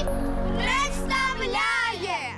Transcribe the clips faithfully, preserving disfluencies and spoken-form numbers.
представляє!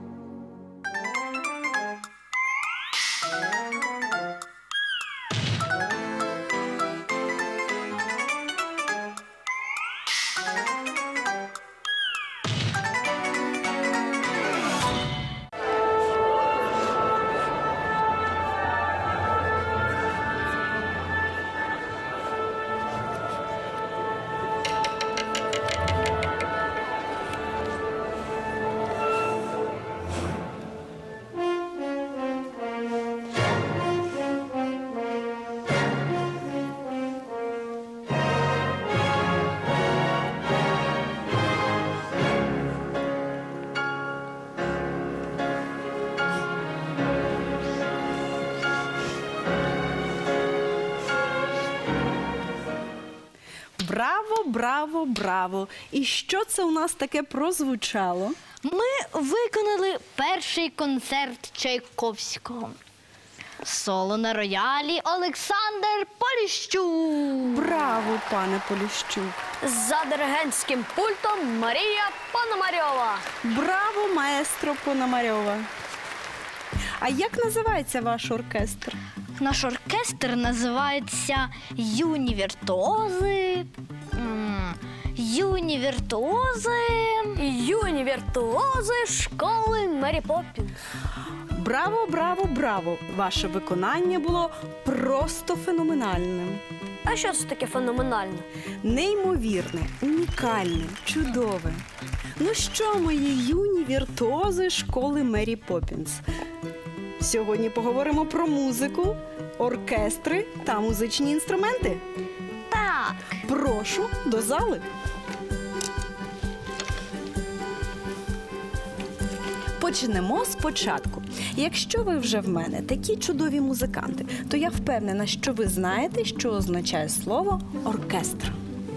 Браво, браво, браво! І що це у нас таке прозвучало? Ми виконали перший концерт Чайковського. Соло на роялі Олександр Поліщук. Браво, пане Поліщук! За диригентським пультом Марія Пономарьова. Браво, маестро Пономарьова! А як називається ваш оркестр? Наш оркестр називається «Юні віртуози». М, Юні віртуози. Юні віртуози школи Мері Поппінс. Браво, браво, браво! Ваше виконання було просто феноменальним. А що це таке феноменальне? Неймовірне, унікальне, чудове. Ну що, мої юні віртуози школи Мері Поппінс? Сьогодні поговоримо про музику, оркестри та музичні інструменти. Так. Прошу до зали. Почнемо спочатку. Якщо ви вже в мене такі чудові музиканти, то я впевнена, що ви знаєте, що означає слово «оркестр».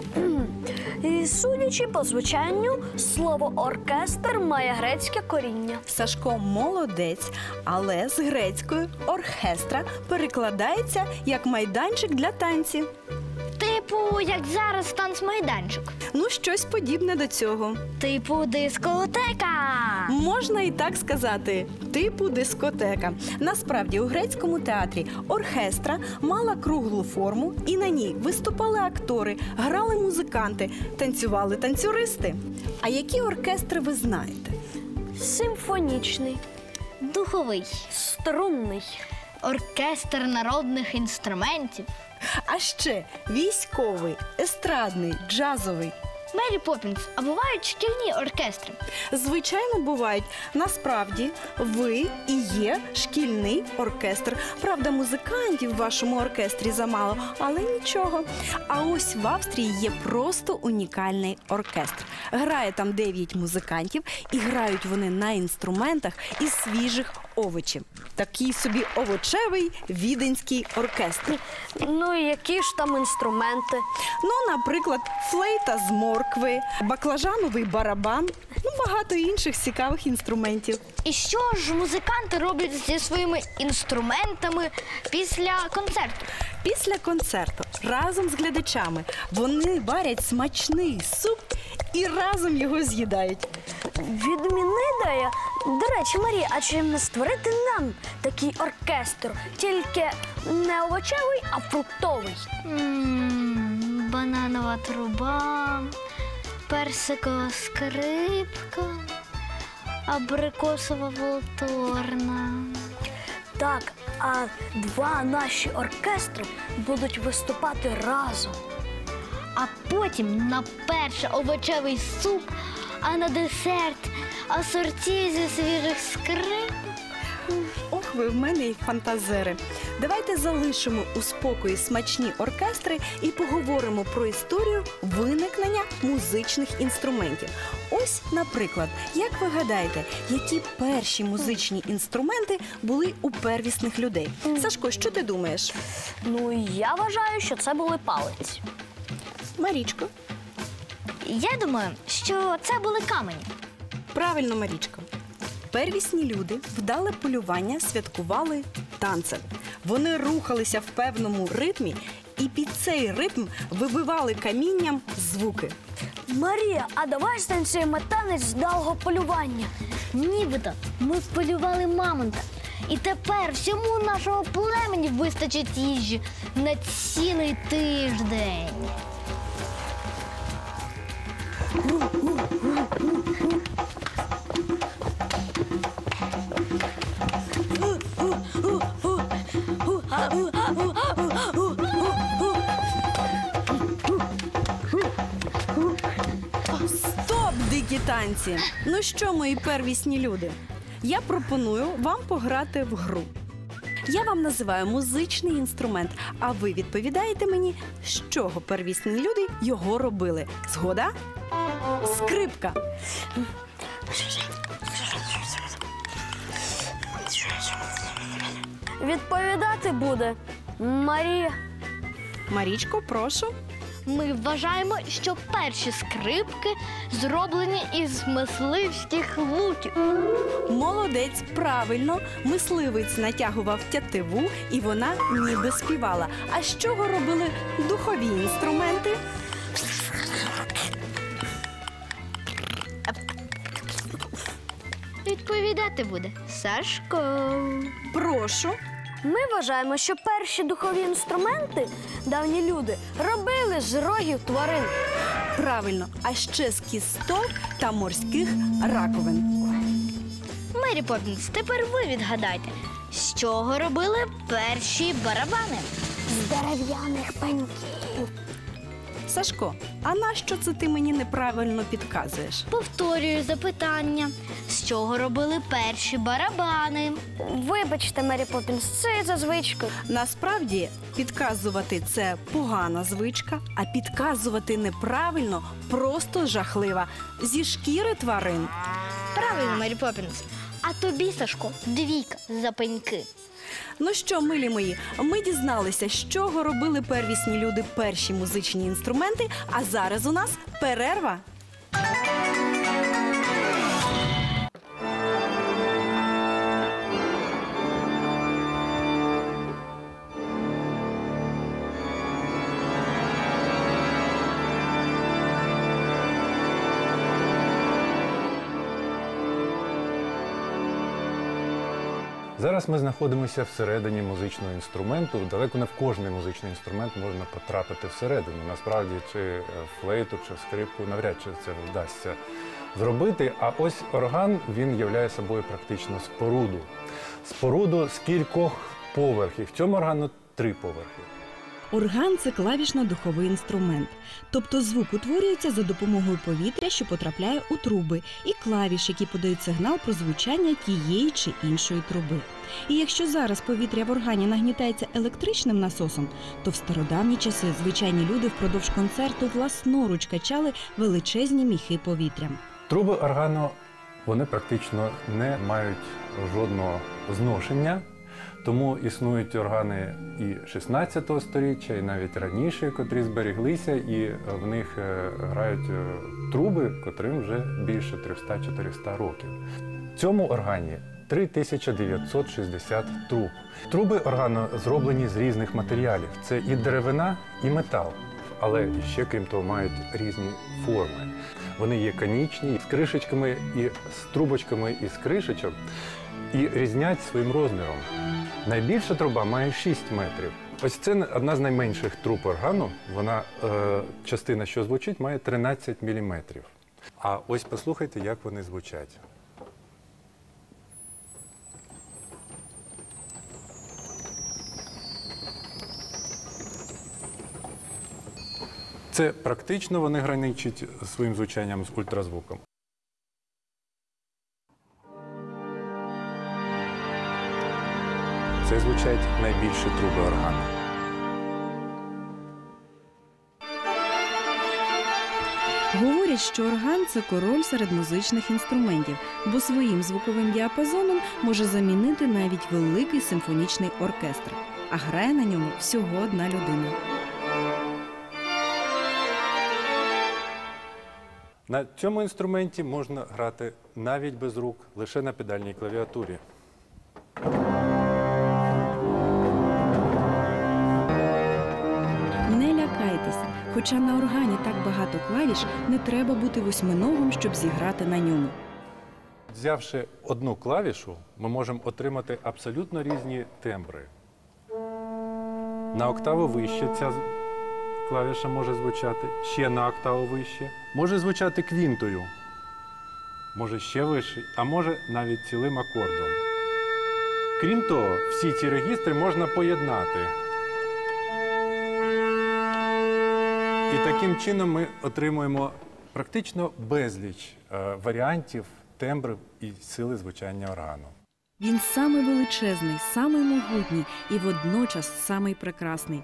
І судячи по звучанню, слово оркестр має грецьке коріння. Сашко молодець, але з грецької оркестра перекладається як майданчик для танців. Типу, як зараз танцмайданчик. Ну, щось подібне до цього. Типу дискотека. Можна і так сказати, типу дискотека. Насправді, у грецькому театрі оркестра мала круглу форму, і на ній виступали актори, грали музиканти, танцювали танцюристи. А які оркестри ви знаєте? Симфонічний, Духовий. струнний, Оркестр народних інструментів. А ще військовий, естрадний, джазовий. Мері Поппінс, а бувають шкільні оркестри? Звичайно, бувають. Насправді, ви і є шкільний оркестр. Правда, музикантів в вашому оркестрі замало, але нічого. А ось в Австрії є просто унікальний оркестр. Грає там дев'ять музикантів, і грають вони на інструментах із свіжих овочів. Такий собі овочевий віденський оркестр. Ну і які ж там інструменти? Ну, наприклад, флейта з моркви, баклажановий барабан, ну, багато інших цікавих інструментів. І що ж музиканти роблять зі своїми інструментами після концерту? Після концерту разом з глядачами вони варять смачний суп і разом його з'їдають. Відмінидає. До речі, Марія, а чи не створити нам такий оркестр? Тільки не овочевий, а фруктовий. М, Бананова труба, персикова скрипка, абрикосова волторна. Так, а два наші оркестри будуть виступати разом. А потім на перше овочевий суп, а на десерт асорті зі свіжих скрипок. Ох, ви в мене й фантазери. Давайте залишимо у спокої смачні оркестри і поговоримо про історію виникнення музичних інструментів. Ось, наприклад, як ви гадаєте, які перші музичні інструменти були у первісних людей? Сашко, що ти думаєш? Ну, я вважаю, що це були палиці. Марічко? Я думаю, що це були камені. Правильно, Марічко. Первісні люди вдале полювання святкували танцем. Вони рухалися в певному ритмі і під цей ритм вибивали камінням звуки. Марія, а давай станцюємо танець з довгого полювання. Нібито ми полювали мамонта. І тепер всьому нашого племені вистачить їжі на цілий тиждень. Стоп, дикі танці! Ну що, мої первісні люди? Я пропоную вам пограти в гру. Я вам називаю музичний інструмент, а ви відповідаєте мені, з чого первісні люди його робили. Згода? Скрипка. Відповідати буде Марія. Марічко, прошу. Ми вважаємо, що перші скрипки зроблені із мисливських луків. Молодець, правильно. Мисливець натягував тятиву, і вона ніби співала. А з чого робили духові інструменти? Відповідати буде Сашко. Прошу. Ми вважаємо, що перші духові інструменти давні люди робили з рогів тварин. Правильно. А ще з кісток та морських раковин. Мері Поппінс, тепер ви відгадайте, з чого робили перші барабани? З дерев'яних пеньків. Сашко, а нащо це ти мені неправильно підказуєш? Повторюю запитання. З чого робили перші барабани? Вибачте, Мері Поппінс, це за звичкою. Насправді, підказувати – це погана звичка, а підказувати неправильно – просто жахлива. Зі шкіри тварин. Правильно, Мері Поппінс. А тобі, Сашко, двійка за пеньки. Ну що, милі мої, ми дізналися, з чого робили первісні люди перші музичні інструменти, а зараз у нас перерва. Зараз ми знаходимося всередині музичного інструменту. Далеко не в кожний музичний інструмент можна потрапити всередину. Насправді, чи флейту, чи скрипку навряд чи це вдасться зробити. А ось орган, він являє собою практично споруду. Споруду з кількох поверхів. В цьому органу три поверхи. Орган – це клавішно-духовий інструмент. Тобто звук утворюється за допомогою повітря, що потрапляє у труби, і клавіш, які подають сигнал про звучання тієї чи іншої труби. І якщо зараз повітря в органі нагнітається електричним насосом, то в стародавні часи звичайні люди впродовж концерту власноруч качали величезні міхи повітря. Труби органу, вони практично не мають жодного зношення. Тому існують органи і шістнадцятого сторіччя, і навіть раніше, котрі зберіглися, і в них грають труби, котрим вже більше триста-чотириста років. В цьому органі три тисячі дев'ятсот шістдесят труб. Труби органу зроблені з різних матеріалів. Це і деревина, і метал. Але ще, крім того, мають різні форми. Вони є конічні, з кришечками і з трубочками із кришечок, і різнять своїм розміром. Найбільша труба має шість метрів. Ось це одна з найменших труб органу. Вона, е, частина, що звучить, має тринадцять міліметрів. А ось послухайте, як вони звучать. Це практично вони граничать своїм звучанням з ультразвуком. Це звучать найбільші труби органу. Говорять, що орган – це король серед музичних інструментів, бо своїм звуковим діапазоном може замінити навіть великий симфонічний оркестр. А грає на ньому всього одна людина. На цьому інструменті можна грати навіть без рук, лише на педальній клавіатурі. Не лякайтесь, хоч Хоча на органі так багато клавіш, не треба бути восьминогом, щоб зіграти на ньому. Взявши одну клавішу, ми можемо отримати абсолютно різні тембри. На октаву вище ця клавіша може звучати, ще на октаву вище. Може звучати квінтою, може ще вище, а може навіть цілим акордом. Крім того, всі ці регістри можна поєднати. І таким чином ми отримуємо практично безліч е, варіантів, тембрів і сили звучання органу. Він самий величезний, самий могутній і водночас самий прекрасний.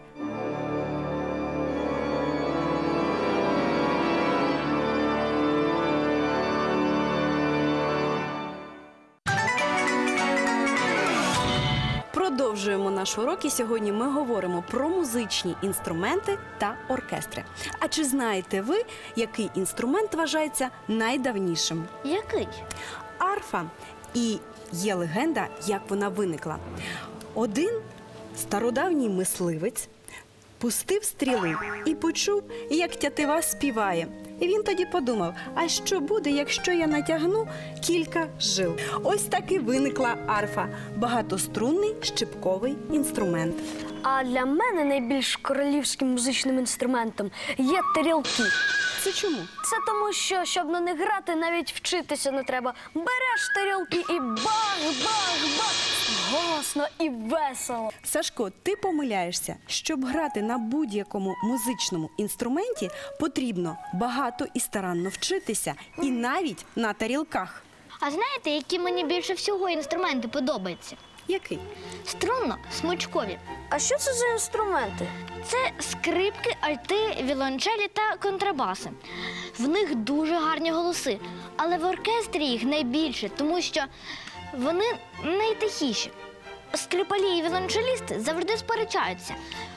Продовжуємо наш урок і сьогодні ми говоримо про музичні інструменти та оркестри. А чи знаєте ви, який інструмент вважається найдавнішим? Який? Арфа. І є легенда, як вона виникла. Один стародавній мисливець пустив стріли і почув, як тятива співає. І він тоді подумав, а що буде, якщо я натягну кілька жил? Ось так і виникла арфа – багатострунний щипковий інструмент. А для мене найбільш королівським музичним інструментом є тарілки. Це чому? Це тому, що, щоб на них грати, навіть вчитися не треба. Береш тарілки і бах-бах-бах! Голосно і весело. Сашко, ти помиляєшся. Щоб грати на будь-якому музичному інструменті, потрібно багато і старанно вчитися. І навіть на тарілках. А знаєте, які мені більше всього інструменти подобаються? Який? Струнно-смичкові. А що це за інструменти? Це скрипки, альти, віолончелі та контрабаси. В них дуже гарні голоси, але в оркестрі їх найбільше, тому що вони найтихіші. Скрипалі і віолончелісти завжди сперечаються,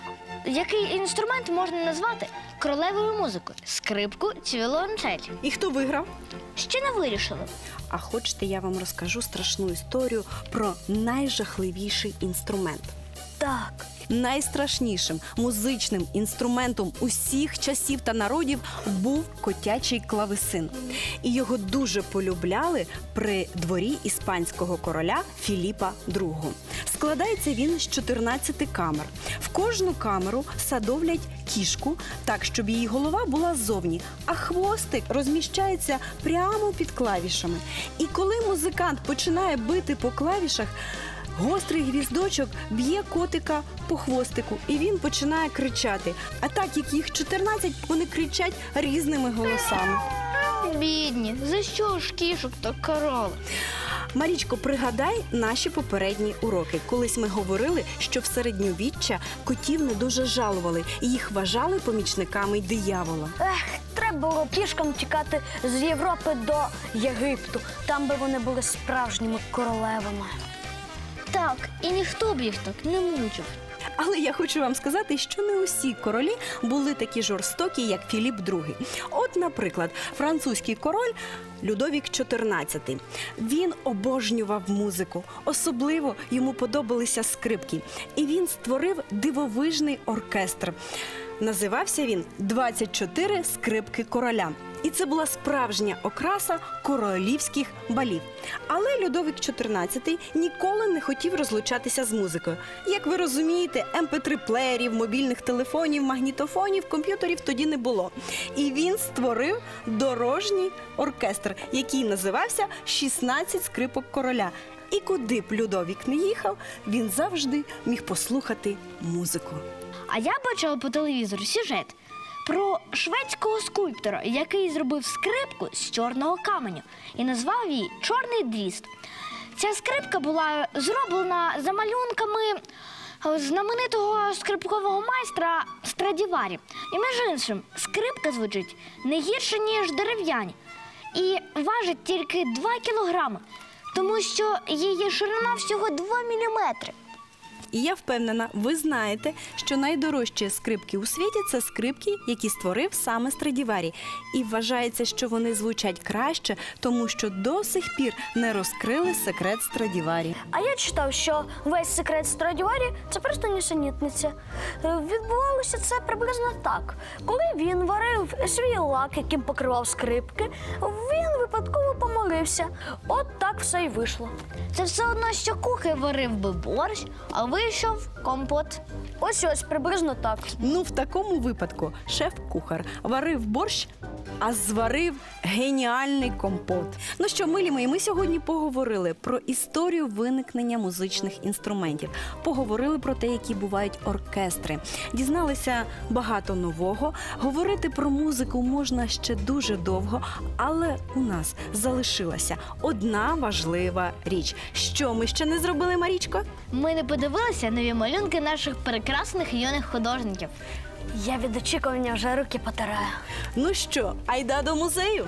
який інструмент можна назвати королевою музикою – скрипку чи віолончель. І хто виграв? Ще не вирішили. А хочете, я вам розкажу страшну історію про найжахливіший інструмент. Так. Найстрашнішим музичним інструментом усіх часів та народів був котячий клавесин. І його дуже полюбляли при дворі іспанського короля Філіпа другого. Складається він з чотирнадцяти камер. В кожну камеру садовлять кішку, так, щоб її голова була ззовні, а хвостик розміщається прямо під клавішами. І коли музикант починає бити по клавішах, гострий гвіздочок б'є котика по хвостику, і він починає кричати. А так як їх чотирнадцять, вони кричать різними голосами. Бідні, за що ж кішок так карали? Марічко, пригадай наші попередні уроки. Колись ми говорили, що в середньовіччя котів не дуже жалували, і їх вважали помічниками диявола. Ех, треба було кішкам тікати з Європи до Єгипту. Там би вони були справжніми королевами. Так, і ніхто б їх так не мучив. Але я хочу вам сказати, що не усі королі були такі жорстокі, як Філіп другий. От, наприклад, французький король Людовік чотирнадцятий. Він обожнював музику. Особливо йому подобалися скрипки. І він створив дивовижний оркестр. Називався він «двадцять чотири скрипки короля». І це була справжня окраса королівських балів. Але Людовік чотирнадцятий ніколи не хотів розлучатися з музикою. Як ви розумієте, ем пе три плеєрів, мобільних телефонів, магнітофонів, комп'ютерів тоді не було. І він створив дорожній оркестр, який називався «шістнадцять скрипок короля». І куди б Людовік не їхав, він завжди міг послухати музику. А я бачила по телевізору сюжет про шведського скульптора, який зробив скрипку з чорного каменю і назвав її «Чорний дріст». Ця скрипка була зроблена за малюнками знаменитого скрипкового майстра Страдіварі. І, між іншим, скрипка звучить не гірше, ніж дерев'яні. І важить тільки два кілограми, тому що її ширина всього два міліметри. І я впевнена, ви знаєте, що найдорожчі скрипки у світі – це скрипки, які створив саме Страдіварі. І вважається, що вони звучать краще, тому що до сих пір не розкрили секрет Страдіварі. А я читав, що весь секрет Страдіварі – це просто нісенітниця. Е, Відбувалося це приблизно так. Коли він варив свій лак, яким покривав скрипки, він випадково помилився. От так все й вийшло. Це все одно, що кухар варив би борщ, а вийшов компот. Ось ось приблизно так. Ну, в такому випадку шеф-кухар варив борщ, а зварив геніальний компот. Ну що, милі мої, ми сьогодні поговорили про історію виникнення музичних інструментів. Поговорили про те, які бувають оркестри. Дізналися багато нового. Говорити про музику можна ще дуже довго, але у нас залишилася одна важлива річ. Що ми ще не зробили, Марічко? Ми не подивилися нові малюнки наших прекрасних юних художників. Я від очікування вже руки потираю. Ну що, айда до музею?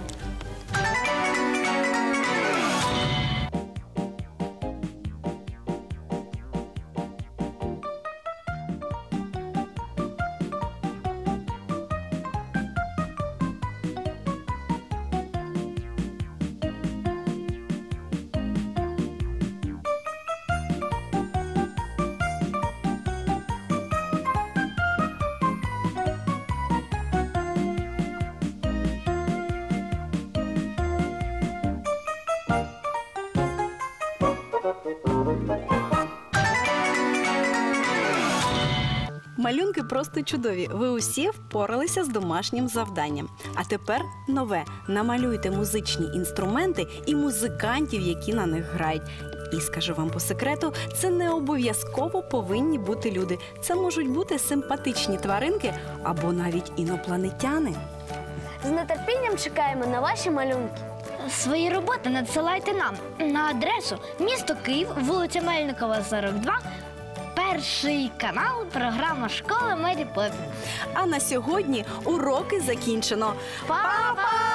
Малюнки просто чудові. Ви усі впоралися з домашнім завданням. А тепер нове. Намалюйте музичні інструменти і музикантів, які на них грають. І скажу вам по секрету, це не обов'язково повинні бути люди. Це можуть бути симпатичні тваринки або навіть інопланетяни. З нетерпінням чекаємо на ваші малюнки. Свої роботи надсилайте нам на адресу місто Київ, вулиця Мельникова, сорок два, перший канал, програма «Школа Мері Поппінс». А на сьогодні уроки закінчено. Па-па!